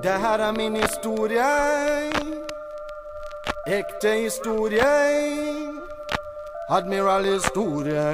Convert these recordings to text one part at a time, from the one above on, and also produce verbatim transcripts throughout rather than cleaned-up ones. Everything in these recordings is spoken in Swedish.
Det här är min historia, äkta historia, Admiral historia.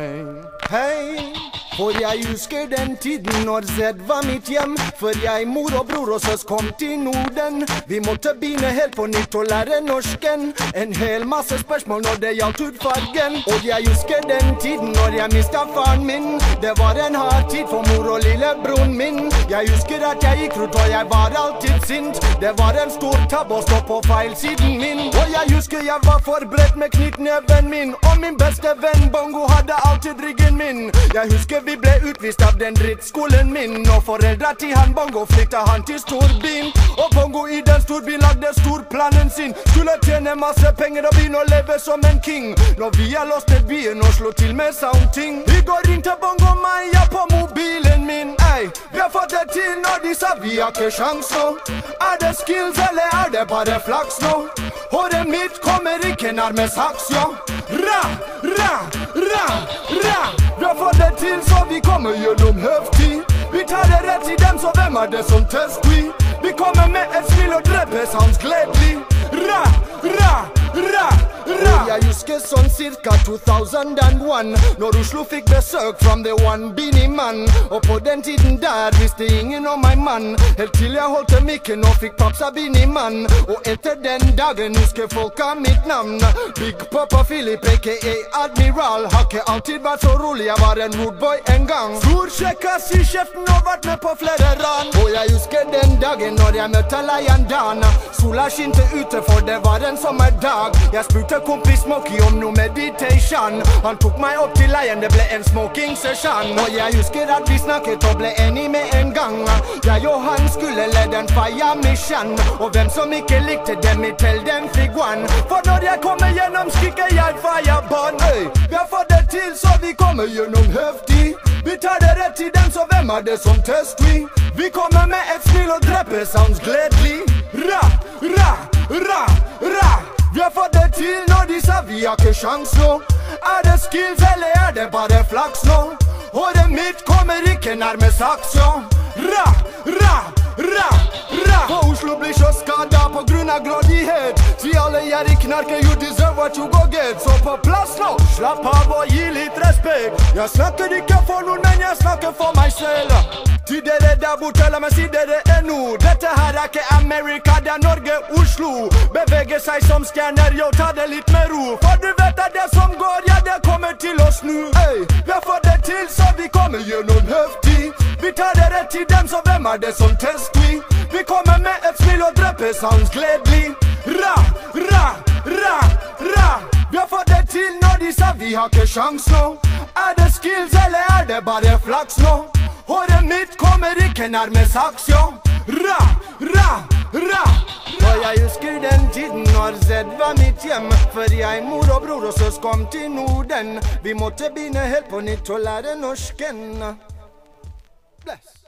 Hej! For jeg husker den tiden når Z var mitt hjem. For jeg, mor og bror og søs kom til Norden. Vi måtte begynne helt på nytt og lære norsken. En hel masse spørsmål når det gjaldt hudfargen. Og jeg husker den tiden når jeg mistet faren min. Det var en hard tid for mor og lillebroren min. Jeg husker at jeg gikk rundt og jeg var alltid sint. Det var en stor tabbe å stå på feil siden min. Og jeg husker jeg var forberedt med knyttneven min. Og min beste venn Bongo hadde alltid ryggen min. Jeg husker vi ble utvist av den drittskolen min. Og foreldra til han Bongo flytta han til storbyen. Og Bongo i den storbyen lagde storplanen sin. Skulle tjene masse penger og begynne å leve som en king. Når vi har låst ned byen og slå til med soundting. Vi går inn til Bongo Maya på mobilen min. Ey, vi har fått det til når de sa vi har ikke sjans nå. Er det skills eller er det bare flaks nå? Håret mitt kommer ikke nærme saks, ja. Ra, ra, ra, ra. Vi har fått det til så vi kommer gjennom høftig. Vi tar det rett i dem, så hvem er det som test vi? Vi kommer med et smil og drepes hans gledelig. Ra, ra, ra, ra. Jeg husker sånn cirka two thousand one, når Oslo fikk besøk from the one Beanie Man. Og på den tiden der visste ingen om meg mann, helt til jeg holdt mikken og fikk papsa Beanie Man. Og etter den dagen husker folk av mitt navn. Big Papa Philip, aka Admiral. Har ikke alltid vært så rolig, jeg var en roadboy en gang. Stor sjekkas i kjeften og vært med på flere ran. Og jeg husker den dagen når jeg møtte Lion Dan. Sola skinte ute for det var en sommerdag. Jeg spurte kompis Smokey om noe meditation. Han tok meg opp til leien, det ble en smoking session. Og jeg husker at vi snakket og ble enige med en gang. Jeg og han skulle lede en fire mission. Og hvem som ikke likte dem, i tell dem fikk one. For når jeg kommer gjennom skriker jeg fireball. Hey, vi har fått det til så vi kommer gjennom høftig. Vi tar det rett til dem, så hvem er det som test vi? Vi kommer med et smil og dreper sounds gledelig. Ra, ra, ra, ra. Vi har fått det til når de sa vi har ikke sjans nå. Er det skills eller er det bare flaks nå? Håret mitt kommer ikke nærme saks, ja. Ra, ra, ra, ra. For Oslo blir så skada på grunn av grådighet. Si alle jeg i knarker, you deserve what you go get. Så på plass nå, slapp av og gi litt respekt. Jeg snakker ikke for noen, men jeg snakker for meg selv. Til dere der borte, la meg si dere er nå. Dette her er ikke Amerika, det er Norge, Oslo. Bevege seg som stjerner, yo, ta det litt med ro. For du vet at det som går, ja, det kommer til å snu. Ey, vi har fått det til, så vi kommer gjennom høftig. Vi tar det rett til dem, så hvem er det som test vi? Vi kommer med et smil og dreper sounds gledelig. Ra, ra, ra, ra. Vi har fått det til når de sa vi har ikke sjans nå. Er det skills eller er det bare flaks nå? Håret mitt kommer ikke nærme saks, ja. Ra, ra, ra. Og jeg husker den tiden når Z var mitt hjem. For jeg, mor og bror og søs kom til Norden. Vi måtte begynne helt på nytt og lære norsken. Bless.